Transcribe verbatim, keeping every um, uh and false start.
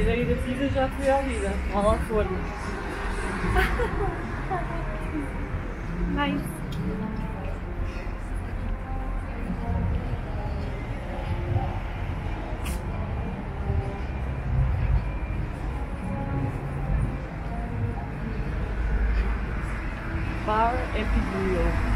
direi che ti sei già la vita, ma va fuori. Nice. Bar e più buio.